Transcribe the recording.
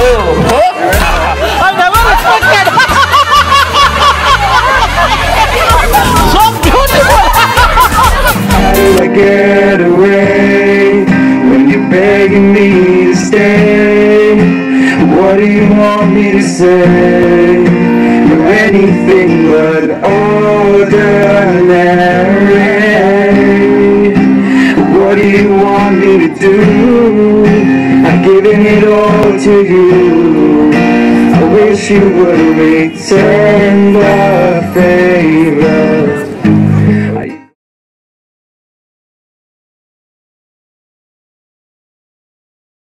I never expected. So beautiful. How do I get away when you're begging me to stay? What do you want me to say? You're anything but ordinary. What do you want me to do? I'm giving it all to you. I wish you would return the favor.